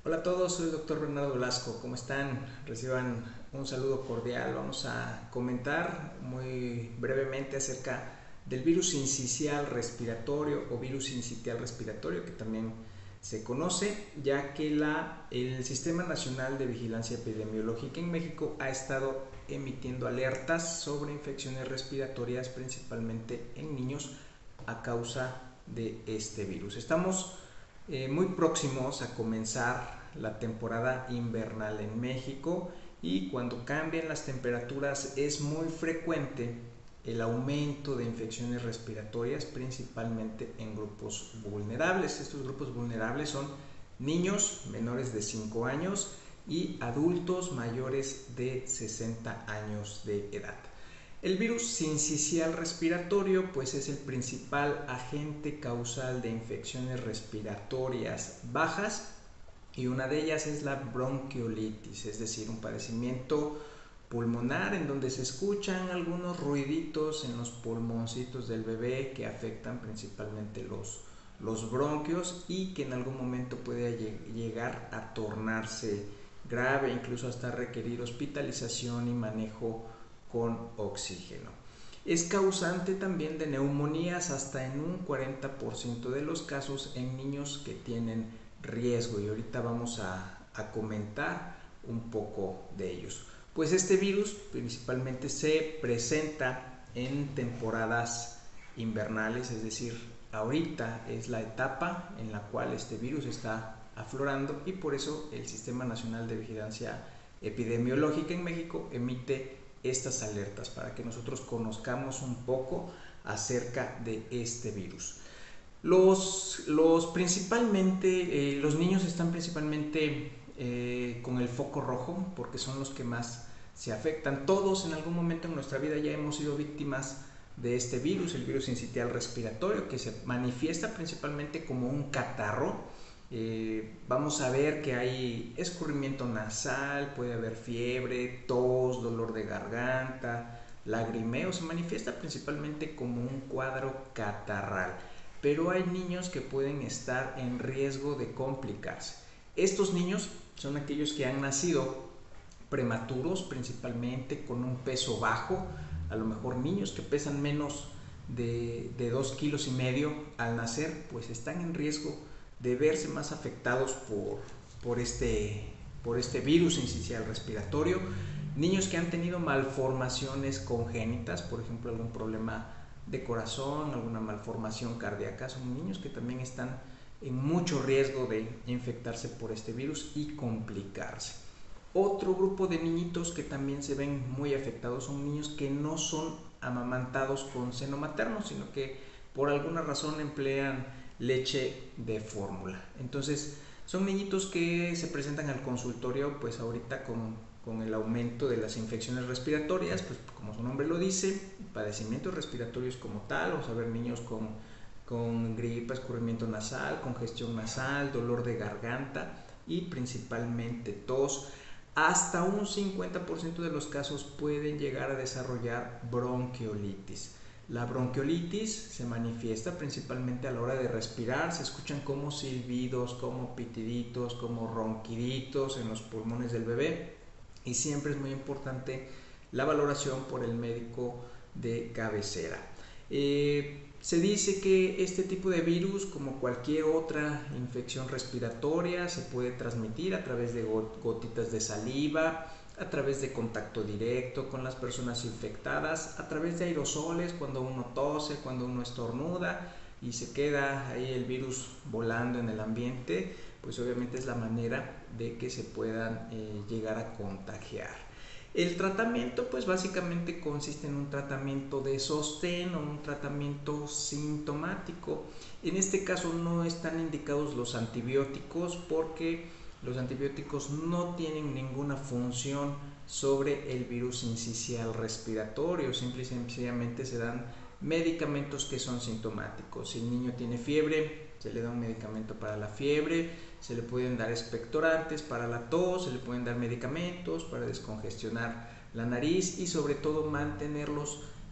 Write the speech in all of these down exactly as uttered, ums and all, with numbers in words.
Hola a todos, soy el doctor Bernardo Velasco. ¿Cómo están? Reciban un saludo cordial. Vamos a comentar muy brevemente acerca del virus sincicial respiratorio o virus sincitial respiratorio, que también se conoce, ya que la, el Sistema Nacional de Vigilancia Epidemiológica en México ha estado emitiendo alertas sobre infecciones respiratorias, principalmente en niños, a causa de este virus. Estamos eh, muy próximos a comenzar la temporada invernal en México, y cuando cambian las temperaturas es muy frecuente el aumento de infecciones respiratorias, principalmente en grupos vulnerables. Estos grupos vulnerables son niños menores de cinco años y adultos mayores de sesenta años de edad. El virus sincicial respiratorio pues es el principal agente causal de infecciones respiratorias bajas, y una de ellas es la bronquiolitis, es decir, un padecimiento pulmonar en donde se escuchan algunos ruiditos en los pulmoncitos del bebé que afectan principalmente los, los bronquios, y que en algún momento puede llegar a tornarse grave, incluso hasta requerir hospitalización y manejo con oxígeno. Es causante también de neumonías hasta en un cuarenta por ciento de los casos en niños que tienen riesgo, y ahorita vamos a, a comentar un poco de ellos. Pues este virus principalmente se presenta en temporadas invernales, es decir, ahorita es la etapa en la cual este virus está aflorando, y por eso el Sistema Nacional de Vigilancia Epidemiológica en México emite estas alertas para que nosotros conozcamos un poco acerca de este virus. Los, los principalmente, eh, los niños están principalmente eh, con el foco rojo porque son los que más se afectan. Todos en algún momento en nuestra vida ya hemos sido víctimas de este virus, el virus sincitial respiratorio, que se manifiesta principalmente como un catarro. Eh, vamos a ver que hay escurrimiento nasal, puede haber fiebre, tos, dolor de garganta, lagrimeo. Se manifiesta principalmente como un cuadro catarral, pero hay niños que pueden estar en riesgo de complicarse. Estos niños son aquellos que han nacido prematuros, principalmente con un peso bajo, a lo mejor niños que pesan menos de, de dos kilos y medio al nacer, pues están en riesgo de verse más afectados por, por, este, por este virus sincicial respiratorio. Niños que han tenido malformaciones congénitas, por ejemplo algún problema de corazón, alguna malformación cardíaca, son niños que también están en mucho riesgo de infectarse por este virus y complicarse. Otro grupo de niñitos que también se ven muy afectados son niños que no son amamantados con seno materno, sino que por alguna razón emplean leche de fórmula. Entonces son niñitos que se presentan al consultorio pues ahorita con, con el aumento de las infecciones respiratorias, pues como su nombre lo dice, padecimientos respiratorios como tal. Vamos a ver niños con, con gripa, escurrimiento nasal, congestión nasal, dolor de garganta y principalmente tos. Hasta un cincuenta por ciento de los casos pueden llegar a desarrollar bronquiolitis. La bronquiolitis se manifiesta principalmente a la hora de respirar. Se escuchan como silbidos, como pitiditos, como ronquiditos en los pulmones del bebé, y siempre es muy importante la valoración por el médico de cabecera. Eh, se dice que este tipo de virus, como cualquier otra infección respiratoria, se puede transmitir a través de gotitas de saliva, a través de contacto directo con las personas infectadas, a través de aerosoles cuando uno tose, cuando uno estornuda y se queda ahí el virus volando en el ambiente, pues obviamente es la manera de que se puedan eh, llegar a contagiar. El tratamiento pues básicamente consiste en un tratamiento de sostén o un tratamiento sintomático. En este caso no están indicados los antibióticos porque los antibióticos no tienen ninguna función sobre el virus sincicial respiratorio. Simple y sencillamente se dan medicamentos que son sintomáticos. Si el niño tiene fiebre, se le da un medicamento para la fiebre, se le pueden dar expectorantes para la tos, se le pueden dar medicamentos para descongestionar la nariz y sobre todo mantenerlos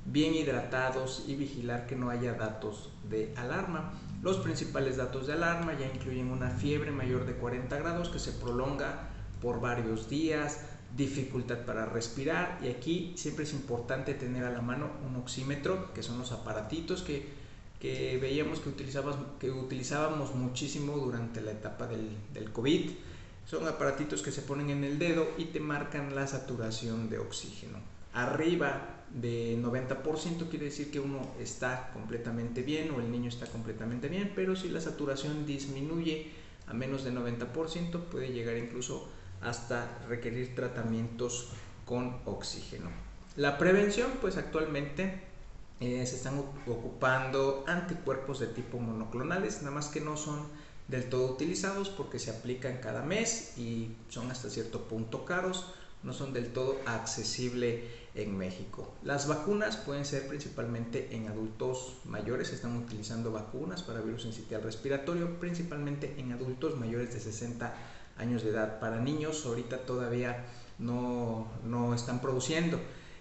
bien hidratados y vigilar que no haya datos de alarma. Los principales datos de alarma ya incluyen una fiebre mayor de cuarenta grados que se prolonga por varios días, dificultad para respirar, y aquí siempre es importante tener a la mano un oxímetro, que son los aparatitos que, que veíamos que utilizábamos, que utilizábamos muchísimo durante la etapa del, del COVID. Son aparatitos que se ponen en el dedo y te marcan la saturación de oxígeno. Arriba de noventa por ciento quiere decir que uno está completamente bien o el niño está completamente bien, pero si la saturación disminuye a menos de noventa por ciento puede llegar incluso hasta requerir tratamientos con oxígeno. La prevención, pues actualmente eh, se están ocupando anticuerpos de tipo monoclonales, nada más que no son del todo utilizados porque se aplican cada mes y son hasta cierto punto caros, no son del todo accesibles en México. Las vacunas pueden ser principalmente en adultos mayores, se están utilizando vacunas para virus sincitial respiratorio, principalmente en adultos mayores de sesenta años de edad. Para niños ahorita todavía no, no están produciendo,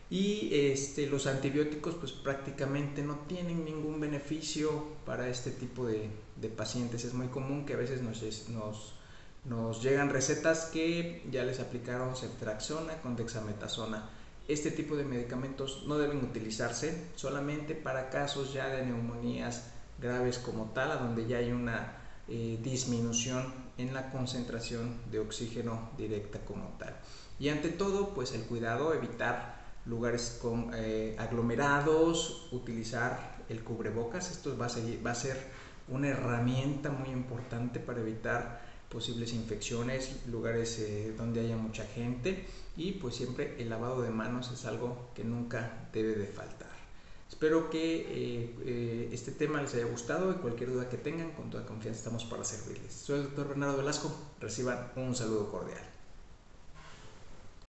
y este, los antibióticos pues prácticamente no tienen ningún beneficio para este tipo de, de pacientes. Es muy común que a veces nos, nos, nos llegan recetas que ya les aplicaron ceftriaxona con dexametasona. Este tipo de medicamentos no deben utilizarse, solamente para casos ya de neumonías graves como tal, a donde ya hay una eh, disminución en la concentración de oxígeno directa como tal. Y ante todo, pues el cuidado, evitar lugares con eh, aglomerados, utilizar el cubrebocas. Esto va a, seguir, va a ser una herramienta muy importante para evitar posibles infecciones, lugares eh, donde haya mucha gente, y pues siempre el lavado de manos es algo que nunca debe de faltar. Espero que eh, eh, este tema les haya gustado, y cualquier duda que tengan, con toda confianza estamos para servirles. Soy el doctor Bernardo Velasco, reciban un saludo cordial.